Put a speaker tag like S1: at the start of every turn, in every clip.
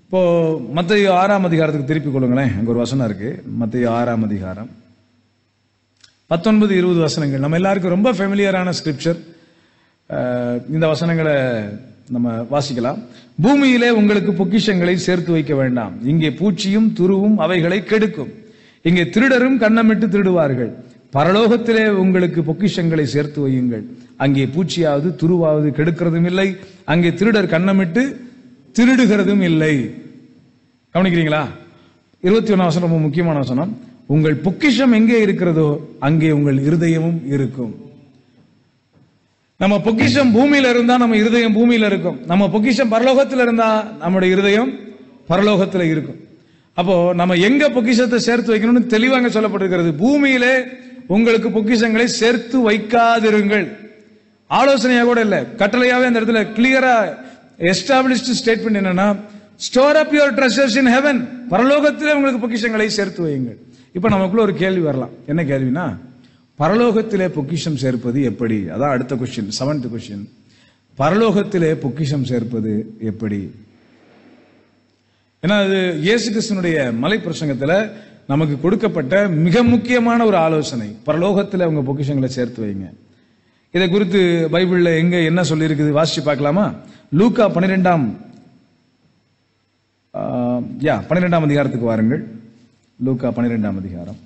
S1: இப்போ மத்தேயு 6ஆம் அதிகாரத்துக்கு திருப்பிக் கொள்ளுங்களேன். அங்க ஒரு வசனம் இருக்கு. மத்தேயு 6ஆம் அதிகாரம் 19-20 வசனங்கள். நம்ம எல்லாருக்கும் ரொம்ப ஃபெமிலியரான ஸ்கிரிப்சர். இந்த வசனங்களை நம்ம வாசிக்கலாம். பூமியிலே உங்களுக்கு பொக்கிஷங்களை சேர்த்து வைக்க வேண்டாம். இங்கே பூச்சியும் துருவும் அவைகளை கெடுக்கும். இங்கே திருடரும் கன்னமிட்டு திருடுவார்கள். பரலோகத்திலே உங்களுக்கு பொக்கிஷங்களை சேர்த்து வையுங்கள். அங்கே பூச்சியாவது துருவாவது கெடுக்கிறதும் இல்லை. அங்கே திருடர் கன்னமிட்டு திருடுகிறதும் இல்லை. கவனிக்கிறீங்களா? 21 வசனம் ரொம்ப முக்கியமான வசனம். உங்கள் பொக்கிஷம் எங்கே இருக்கிறதோ அங்கே உங்கள் இருதயமும் இருக்கும். நம்ம பொக்கிஷம் பூமியில இருந்தா நம்ம இருதயம் பூமியில இருக்கும். நம்ம பொக்கிஷம் பரலோகத்தில் இருந்தா நம்முடைய இருதயம் பரலோகத்தில் இருக்கும். அப்போ நம்ம எங்க பொக்கிஷத்தை சேர்த்து வைக்கணும்னு தெளிவாக சொல்லப்பட்டிருக்கிறது. பூமியிலே உங்களுக்கு பொக்கிஷங்களை சேர்த்து வைக்காதிருங்கள். ஆலோசனையா கூட இல்ல, கட்டளையாவே அந்த இடத்துல கிளியரா எஸ்டாப்ளிஷ்டு ஸ்டேட்மெண்ட் என்னன்னா, store up your treasures in heaven. பரலோகத்திலே உங்களுக்கு பொக்கிஷங்களை சேர்த்து வையுங்கள். இப்ப நமக்குள்ள ஒரு கேள்வி வரலாம். என்ன கேள்வினா, பரலோகத்திலே பொக்கிஷம் சேர்ப்பது எப்படி? அதான் அடுத்த கொஸ்டின், 7th கொஸ்டின். பரலோகத்திலே பொக்கிஷம் சேர்ப்பது எப்படி? ஏன்னா அது இயேசு கிறிஸ்துனுடைய மலை பிரசங்கத்துல நமக்கு கொடுக்கப்பட்ட மிக முக்கியமான ஒரு ஆலோசனை. பரலோகத்தில் உங்க பொக்கிஷங்களை சேர்த்து வைங்க. இதை குறித்து பைபிள்ல எங்க என்ன சொல்லி இருக்குது வாசிச்சு பார்க்கலாமா? லூக்கா 12ஆம் அதிகாரத்துக்கு வாருங்கள். லூக்கா 12ஆம் அதிகாரம்,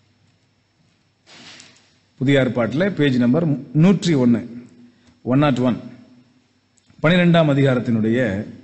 S1: புதிய ஏற்பாட்டில் பேஜ் நம்பர் 101, 101. 12ஆம் அதிகாரத்தினுடைய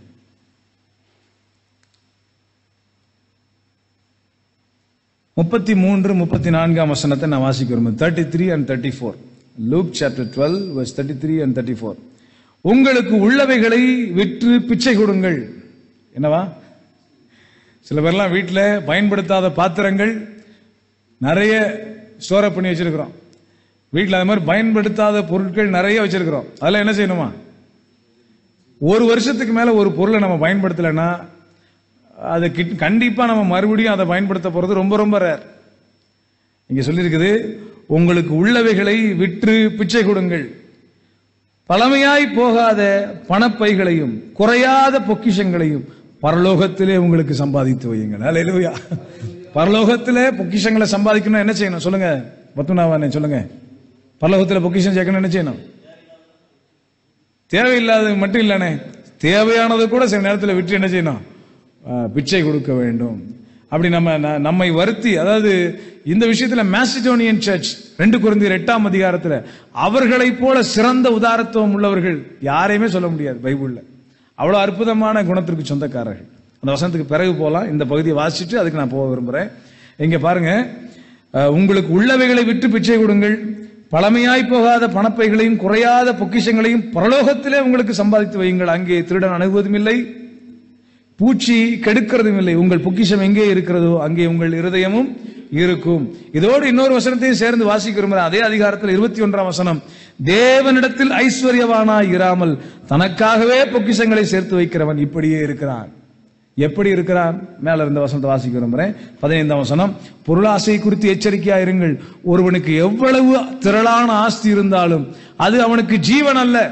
S1: 33, 34 வசனத்தை நான் வாசிக்க விரும்புகிறேன். 33 and 34. Luke chapter 12 verse 33 and 34. உங்களுக்கு உள்ளவைகளை விற்று பிச்சை கொடுங்கள். என்னவா? சில பேர்லாம் வீட்டில் பயன்படுத்தாத பாத்திரங்கள் நிறைய ஸ்டோர் அப் பண்ணி வச்சிருக்கிறோம். வீட்டில் அது மாதிரி பயன்படுத்தாத பொருட்கள் நிறைய வச்சிருக்கிறோம். அதெல்லாம் என்ன செய்யணுமா? ஒரு வருஷத்துக்கு மேல ஒரு பொருளை நம்ம பயன்படுத்தலைன்னா அது கண்டிப்பா நம்ம மறுபடியும் அதை பயன்படுத்த போறது ரொம்ப ரொம்ப ரேர். இங்க சொல்லியிருக்குது, உங்களுக்கு உள்ளவைகளை விற்று பிச்சை கொடுங்கள். பழமையாய் போகாத பணப்பைகளையும் குறையாத பொக்கிஷங்களையும் பரலோகத்திலே உங்களுக்கு சம்பாதித்து வையுங்கள். அல்லேலூயா. பரலோகத்திலே பொக்கிஷங்களை சம்பாதிக்கணும். என்ன செய்யணும் சொல்லுங்க? பத்துனாவானே சொல்லுங்க. பரலோகத்தில் பொக்கிஷம் சேர்க்கணும். என்ன செய்யணும்? தேவையில்லாத மட்டும் இல்லனே, தேவையானது கூட சில நேரத்தில் விற்று என்ன செய்யணும்? பிச்சை கொடுக்க வேண்டும். அப்படி நம்மை வருத்தி, அதாவது இந்த விஷயத்துல மாசிடோனியன் சர்ச் 2 கொரிந்தியர் 8ஆம் அதிகாரத்துல அவர்களை போல சிறந்த உதாரத்துவம் உள்ளவர்கள் யாரையுமே சொல்ல முடியாது பைபிள்ல. அவ்வளவு அற்புதமான குணத்திற்கு சொந்தக்காரர்கள். அந்த வசனத்துக்கு பிறகு போலாம். இந்த பகுதியை வாசிச்சுட்டு அதுக்கு நான் போக விரும்புறேன். இங்க பாருங்க, உங்களுக்கு உள்ளவைகளை விற்று பிச்சை கொடுங்கள். பழமையாய் போகாத பணப்பைகளையும் குறையாத பொக்கிஷங்களையும் பரலோகத்திலே உங்களுக்கு சம்பாதித்து வையுங்கள். அங்கே திருடன் அணுகுவதும் இல்லை, பூச்சி கெடுக்கிறதும் இல்லை. உங்கள் பொக்கிஷம் எங்கே இருக்கிறதோ அங்கே உங்கள் இருதயமும் இருக்கும். இதோடு இன்னொரு வசனத்தையும் சேர்ந்து வாசிக்க விரும்புகிறேன். அதே அதிகாரத்தில் 21ஆம் வசனம். தேவனிடத்தில் ஐஸ்வர்யவானாய் இராமல் தனக்காகவே பொக்கிஷங்களை சேர்த்து வைக்கிறவன் இப்படியே இருக்கிறான். எப்படி இருக்கிறான்? மேல இருந்த வசனத்தை வாசிக்க விரும்புகிறேன். 15ஆம் வசனம். பொருளாசை குறித்து எச்சரிக்கையாயிருங்கள். ஒருவனுக்கு எவ்வளவு திரளான ஆஸ்தி இருந்தாலும் அது அவனுக்கு ஜீவன் அல்ல.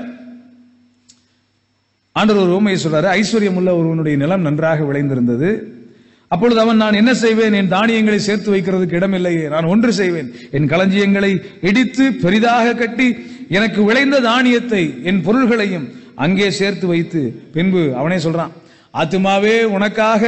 S1: ஆண்டவர் ஒரு உவமையை சொல்றாரு. ஐஸ்வர்யம் உள்ள ஒருவனுடைய நிலம் நன்றாக விளைந்திருந்தது. அப்பொழுது அவன், நான் என்ன செய்வேன்? என் தானியங்களை சேர்த்து வைக்கிறதுக்கு இடமில்லையே. நான் ஒன்று செய்வேன், என் களஞ்சியங்களை இடித்து பெரிதாக கட்டி எனக்கு விளைந்த தானியத்தை என் பொருள்களையும் அங்கே சேர்த்து வைத்து, பின்பு அவனே சொல்றான், ஆத்துமாவே உனக்காக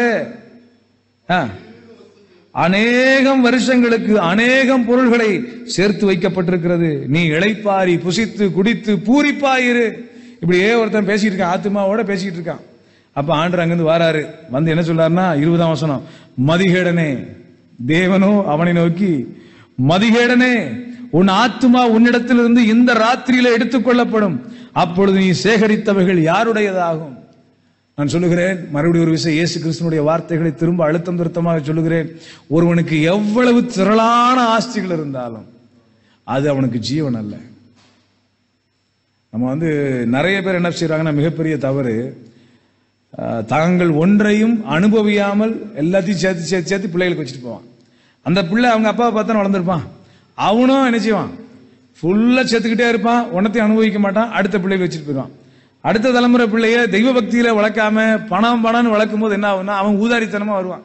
S1: அநேகம் வருஷங்களுக்கு அநேகம் பொருள்களை சேர்த்து வைக்கப்பட்டிருக்கிறது. நீ இளைப்பாரி புசித்து குடித்து பூரிப்பாயிரு. இப்படியே ஒருத்தன் பேசிட்டு இருக்கான், ஆத்துமாவோட பேசிட்டு இருக்கான். அப்ப ஆண்டவர் அங்கிருந்து வாராரு. வந்து என்ன சொல்றாருன்னா 20ஆம் வசனம். மதிகேடனே, தேவனோ அவனை நோக்கி, மதிகேடனே, உன் ஆத்துமா உன்னிடத்திலிருந்து இந்த ராத்திரியில எடுத்துக் கொள்ளப்படும். அப்பொழுது நீ சேகரித்தவைகள் யாருடையதாகும்? நான் சொல்லுகிறேன் மறுபடியும் ஒரு விஷயம், இயேசு கிறிஸ்துனுடைய வார்த்தைகளை திரும்ப அழுத்தம் திருத்தமாக சொல்லுகிறேன். ஒருவனுக்கு எவ்வளவு திரளான ஆஸ்திகள் இருந்தாலும் அது அவனுக்கு ஜீவன் அல்ல. நம்ம நிறைய பேர் என்ன செய்யறாங்கன்னா, மிகப்பெரிய தவறு, தாங்கள் ஒன்றையும் அனுபவியாமல் எல்லாத்தையும் சேர்த்து சேர்த்து சேர்த்து பிள்ளைகளுக்கு வச்சுட்டு போவான். அந்த பிள்ளை அவங்க அப்பாவை பார்த்தா வளர்ந்துருப்பான், அவனும் என்ன செய்வான், ஃபுல்லா சேர்த்துக்கிட்டே இருப்பான், ஒன்னத்தையும் அனுபவிக்க மாட்டான், அடுத்த பிள்ளைகள் வச்சுட்டு போயிடுவான். அடுத்த தலைமுறை பிள்ளைய தெய்வ பக்தியில வளர்க்காம பணம்னு வளர்க்கும் போது என்ன ஆகும்னா அவன் ஊதாரித்தனமா வருவான்.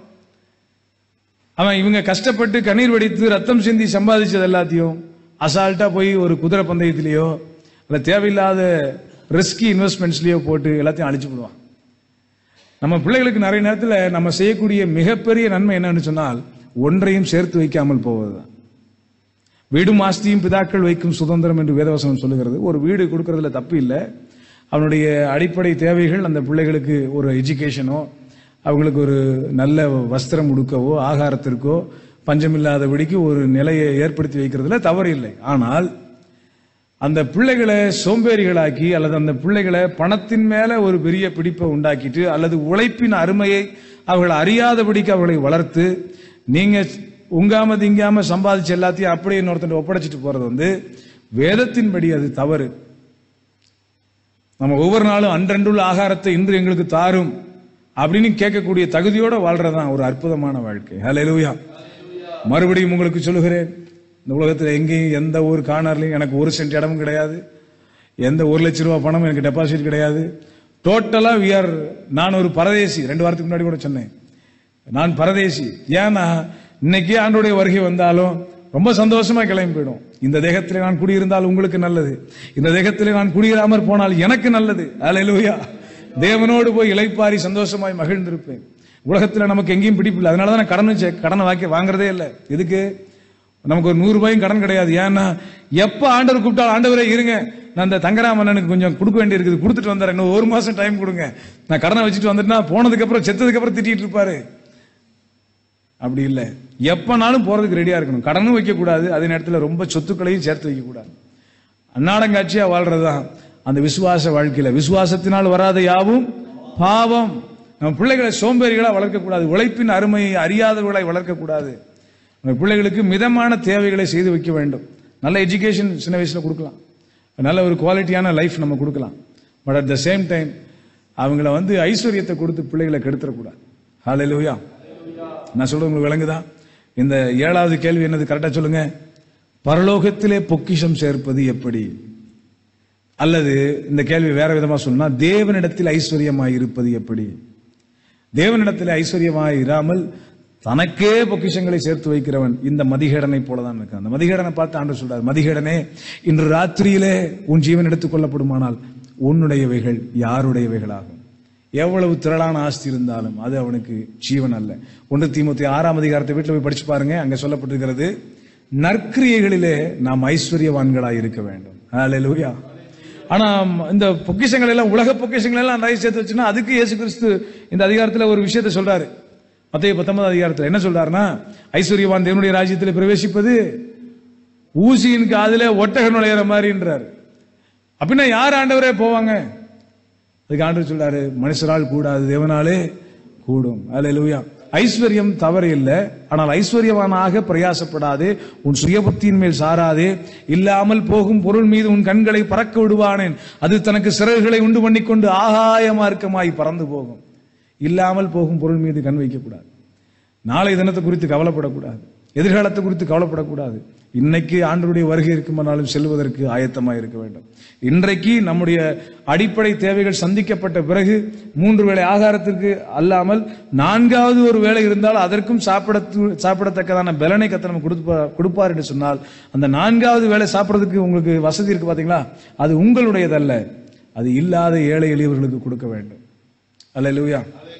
S1: அவன் இவங்க கஷ்டப்பட்டு கண்ணீர் வடித்து ரத்தம் சிந்தி சம்பாதிச்சது எல்லாத்தையும் அசால்ட்டா போய் ஒரு குதிரை பந்தயத்திலேயோ இல்ல தேவையில்லாத ரிஸ்கி இன்வெஸ்ட்மெண்ட்ஸ்லயோ போட்டு எல்லாத்தையும் அழிச்சு விடுவான். நம்ம பிள்ளைகளுக்கு நிறைய நேரத்தில் நம்ம செய்யக்கூடிய மிகப்பெரிய நன்மை என்னன்னு சொன்னால் ஒன்றையும் சேர்த்து வைக்காமல் போவதுதான். வீடும் ஆஸ்தியும் பிதாக்கள் வைக்கும் சுதந்திரம் என்று வேதவசனம் சொல்லுகிறது. ஒரு வீடு கொடுக்கறதுல தப்பு இல்லை. அவனுடைய அடிப்படை தேவைகள் அந்த பிள்ளைகளுக்கு ஒரு எஜுகேஷனோ அவங்களுக்கு ஒரு நல்ல வஸ்திரம் உடுக்கவோ ஆகாரத்திற்கோ பஞ்சமில்லாதபடிக்கு ஒரு நிலையை ஏற்படுத்தி வைக்கிறதுல தவறு இல்லை. ஆனால் அந்த பிள்ளைகளை சோம்பேறிகளாக்கி அல்லது அந்த பிள்ளைகளை பணத்தின் மேல ஒரு பெரிய பிடிப்பை உண்டாக்கிட்டு அல்லது உழைப்பின் அருமையை அவர்கள் அறியாதபடிக்கு அவர்களை வளர்த்து நீங்க உங்காம திங்காம சம்பாதிச்சு எல்லாத்தையும் அப்படியே இன்னொருத்தன் ஒப்படைச்சிட்டு போறது வேதத்தின்படி அது தவறு. நம்ம ஒவ்வொரு நாளும் அன்றன்றுள்ள ஆகாரத்தை இன்று எங்களுக்கு தாரும் அப்படின்னு கேட்கக்கூடிய தகுதியோட வாழ்றதுதான் ஒரு அற்புதமான வாழ்க்கை. ஹல்லேலூயா. மறுபடியும் உங்களுக்கு சொல்லுகிறேன், இந்த உலகத்தில் எங்கேயும் எந்த ஒரு கார்னர்லையும் எனக்கு 1 சென்ட் இடமும் கிடையாது, எந்த 1 லட்சம் ரூபாய் பணம் எனக்கு டெபாசிட் கிடையாது. டோட்டலா நான் ஒரு பரதேசி. 2 வாரத்துக்கு முன்னாடி கூட சொன்னேன், நான் பரதேசி. ஏன்னா இன்னைக்கு ஆண்டோடைய வருகை வந்தாலும் ரொம்ப சந்தோஷமா கிளம்பி போயிடும். இந்த தேகத்திலே நான் குடியிருந்தால் உங்களுக்கு நல்லது, இந்த தேகத்திலே நான் குடியிராமற் போனால் எனக்கு நல்லது. ஹல்லேலூயா. தேவனோடு போய் இளைப்பாரி சந்தோஷமாய் மகிழ்ந்திருப்பேன். உலகத்தில் நமக்கு எங்கேயும் பிடிப்பில்லை. அதனாலதான் நான் கடனை வாங்குறதே இல்லை. எதுக்கு? நமக்கு ஒரு 100 ரூபாயும் கடன் கிடையாது. ஏன்னா எப்ப ஆண்டவர் கூப்பிட்டாலும் ஆண்டவரே இருங்க, நான் இந்த தங்கராமண்ணனுக்கு கொஞ்சம் கொடுக்க வேண்டி இருக்குது, கொடுத்துட்டு வந்துடுறேன், இன்னும் 1 மாசம் டைம் கொடுங்க, நான் கடனை வச்சுட்டு வந்துட்டா போனதுக்கு அப்புறம் செத்ததுக்கு அப்புறம் திட்டிட்டு இருப்பாரு. அப்படி இல்லை, எப்பனாலும் போறதுக்கு ரெடியா இருக்கணும். கடனும் வைக்க கூடாது, அதே நேரத்தில் ரொம்ப சொத்துக்களையும் சேர்த்து வைக்க கூடாது. அன்னாடங்காட்சியா வாழ்றதுதான் அந்த விசுவாச வாழ்க்கையில. விசுவாசத்தினால் வராத யாவும் பாவம். நம்ம பிள்ளைகளை சோம்பேறிகளா வளர்க்கக்கூடாது, உழைப்பின் அருமையை அறியாதவர்களை வளர்க்கக்கூடாது. நம்ம பிள்ளைகளுக்கு மிதமான தேவைகளை செய்து வைக்க வேண்டும். நல்ல எஜுகேஷன் சின்ன வயசுல கொடுக்கலாம், நல்ல ஒரு குவாலிட்டியான லைஃப் நம்ம கொடுக்கலாம். But at the same time அவங்கள ஐஸ்வர்யத்தை கொடுத்து பிள்ளைகளை கெடுத்துடக்கூடாது. ஹல்லேலூயா. நான் சொல்றது உங்களுக்கு விளங்குதா? இந்த 7வது கேள்வி என்னது? கரெக்டா சொல்லுங்க. பரலோகத்திலே பொக்கிஷம் சேர்ப்பது எப்படி? அல்லது இந்த கேள்வி வேற விதமா சொன்னா, தேவனிடத்தில் ஐஸ்வர்யமாய் இருப்பது எப்படி? தேவனிடத்தில் ஐஸ்வர்யமாய் இராமல் தனக்கே பொக்கிஷங்களை சேர்த்து வைக்கிறவன் இந்த மதிகேடனை போலதான் இருக்கான். அந்த மதிகேடனை பார்த்து ஆண்டவர் சொல்றார், மதிகேடனே, இன்று ராத்திரியிலே உன் ஜீவன் எடுத்துக் கொள்ளப்படுமானால் உன்னுடையவைகள் யாருடையவைகளாகும்? எவ்வளவு திரளான ஆஸ்தி இருந்தாலும் அது அவனுக்கு ஜீவன் அல்ல. 1 தீமோத்தேயு 6ஆம் அதிகாரத்தை வீட்டில் போய் படிச்சு பாருங்க. அங்க சொல்லப்பட்டிருக்கிறது, நற்கிரியைகளிலே நாம் ஐஸ்வர்யவான்களாய் இருக்க வேண்டும். ஹல்லேலூயா. ஆனா இந்த பொக்கிஷங்கள் எல்லாம், உலக பொக்கிஷங்கள் எல்லாம் நிறைய சேர்த்து வச்சுன்னா அதுக்கு இயேசு கிறிஸ்து இந்த அதிகாரத்தில் ஒரு விஷயத்தை சொல்றாரு. மத்தேயு 19ஆம் அதிகாரத்தில் என்ன சொல்றாருன்னா, ஐஸ்வர்யவான் தேவனுடைய ராஜ்யத்தில் பிரவேசிப்பது ஊசியின் காதிலே ஒட்டகம் நுழையிற மாதிரின்றாரு. அப்படின்னா யார் ஆண்டவரே போவாங்க? அதுக்கு ஆண்டவர் சொல்றாரு, மனுஷரால் கூடாது, தேவனாலே கூடும். ஹல்லேலூயா. ஐஸ்வர்யம் தவறு இல்லை, ஆனால் ஐஸ்வர்யவானாக பிரயாசப்படாதே, உன் சுயபக்தியின் மேல் சாராதே. இல்லாமல் போகும் பொருள் மீது உன் கண்களை பறக்க விடுவானேன், அது தனக்கு சிறகுகளை உண்டு பண்ணிக்கொண்டு ஆகாய மார்க்கமாய் பறந்து போகும். இல்லாமல் போகும் பொருள் மீது கண் வைக்கக்கூடாது. நாளை தினத்தை குறித்து கவலைப்படக்கூடாது, எதிர்காலத்தை குறித்து கவலைப்படக்கூடாது. இன்னைக்கு ஆண்டவருடைய வருகை இருக்குமானாலும் செல்வதற்கு ஆயத்தமாக இருக்க வேண்டும். இன்றைக்கு நம்முடைய அடிப்படை தேவைகள் சந்திக்கப்பட்ட பிறகு 3 வேளை ஆகாரத்திற்கு அல்லாமல் 4வது ஒரு வேளை இருந்தால் அதற்கும் சாப்பிடத்தக்கதான பலனை கர்த்தர் நமக்கு கொடுப்பார் என்று சொன்னால், அந்த 4வது வேளை சாப்பிட்றதுக்கு உங்களுக்கு வசதி இருக்கு பாத்தீங்களா, அது உங்களுடையதல்ல, அது இல்லாத ஏழை எளியவர்களுக்கு கொடுக்க வேண்டும். அல்லேலூயா.